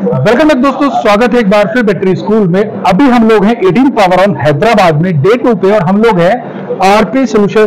Welcome back दोस्तों, स्वागत है एक बार फिर बैटरी स्कूल में। अभी हम लोग हैं 18 पावर ऑन हैदराबाद में डे 2 पे, और हम लोग हैं आरपी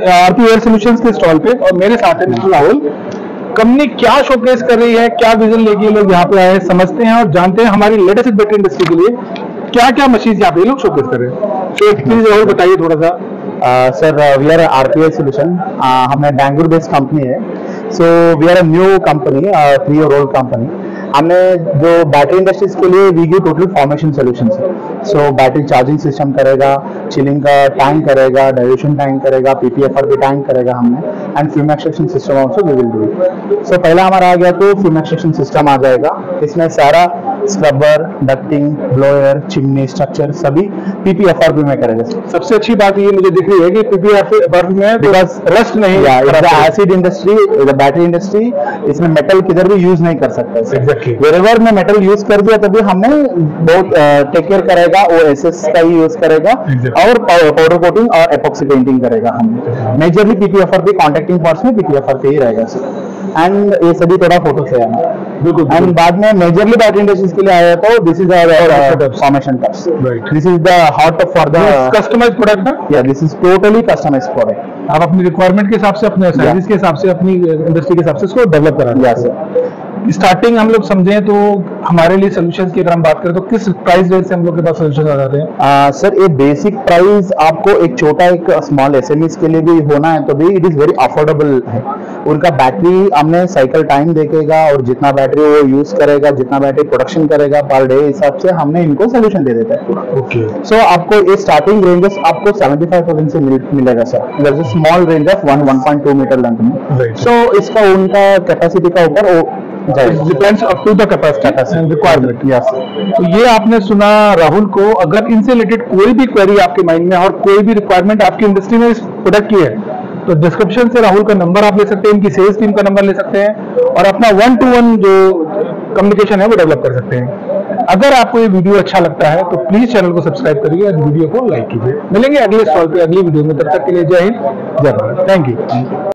एयर सॉल्यूशंस के स्टॉल पे, और मेरे साथ है मिस्टर राहुल। कंपनी क्या शोकेस कर रही है, क्या विजन लेके लोग यहाँ पे आए, समझते हैं और जानते हैं हमारी लेटेस्ट बैटरी इंडस्ट्री के लिए क्या क्या मशीन यहाँ पे लोग शोकेस कर रहे हैं। तो प्लीज राहुल बताइए थोड़ा सा। Sir, we are RPL solution. हमें बैंगलोर बेस्ड कंपनी है। So we are a new company, 3 year old company. हमने जो बैटरी इंडस्ट्रीज के लिए we give total formation solutions है। सो बैटरी चार्जिंग सिस्टम करेगा, चिलिंग का टैंक करेगा, डाइल्यूशन टैंक करेगा, पीपीएफआर भी टैंक करेगा हमने, and fume extraction system also we will do. So पहला हमारा आ गया तो फ्यूम एक्सट्रैक्शन सिस्टम आ जाएगा। इसमें सारा scrubber, ducting, blower, chimney structure सभी पीपीएफआर में करेगा। सबसे अच्छी बात ये मुझे दिख रही है कि पीपीएफआर में बिकॉज रस्ट नहीं, एसिड इंडस्ट्री, बैटरी इंडस्ट्री, इसमें मेटल किधर भी यूज नहीं कर सकता। वेरेवर में मेटल यूज कर दिया तभी हमने बहुत टेक केयर करेगा, ओएसएस का ही यूज करेगा और पाउडर कोटिंग और एपॉक्सी पेंटिंग करेगा। हमने मेजरली पीपीएफआर भी कॉन्टैक्टिंग पार्ट्स में पीपीएफआर पे ही रहेगा सर। एंड ये सभी थोड़ा फोटो से है बिल्कुल। एंड बाद में मेजरली बैटरी इंडस्ट्रीज के लिए आया तो this is our formation touch. This is the heart of for the customised product. या this is totally customised product. आप अपनी रिक्वायरमेंट के हिसाब से, अपने सर्विस के हिसाब से, अपनी इंडस्ट्री के हिसाब से इसको डेवलप करा। या सर, स्टार्टिंग हम लोग समझें तो हमारे लिए सोल्यूशंस की अगर हम बात करें तो किस प्राइस रेंज से हम लोग के पास सोल्यूशन आ जाते हैं? सर, ये बेसिक प्राइस आपको एक छोटा एक स्मॉल एसएमईज के लिए भी होना है तो भी इट इज वेरी अफोर्डेबल है। उनका बैटरी हमने साइकिल टाइम देखेगा और जितना बैटरी वो यूज करेगा, जितना बैटरी प्रोडक्शन करेगा पर डे हिसाब से हमने इनको सोल्यूशन दे देता है। ओके। सो आपको ये स्टार्टिंग रेंजेस आपको 75,000 से मिलेगा sir. There is a small range of 1.2 metre length में। सो इसका उनका कैपेसिटी का ऊपर depends up to the capacity and requirement. Yes. तो ये आपने सुना राहुल को। अगर इनसे रिलेटेड कोई भी क्वेरी आपके माइंड में और कोई भी रिक्वायरमेंट आपकी इंडस्ट्री में इस प्रोडक्ट की है तो डिस्क्रिप्शन से राहुल का नंबर आप ले सकते हैं, इनकी सेल्स टीम का नंबर ले सकते हैं और अपना 1-to-1 जो कम्युनिकेशन है वो डेवलप कर सकते हैं। अगर आपको ये वीडियो अच्छा लगता है तो प्लीज चैनल को सब्सक्राइब करिए और वीडियो को लाइक कीजिए। मिलेंगे अगले स्टॉल पे अगली वीडियो में, तब तक के लिए जय हिंद, जय भारत। Thank you.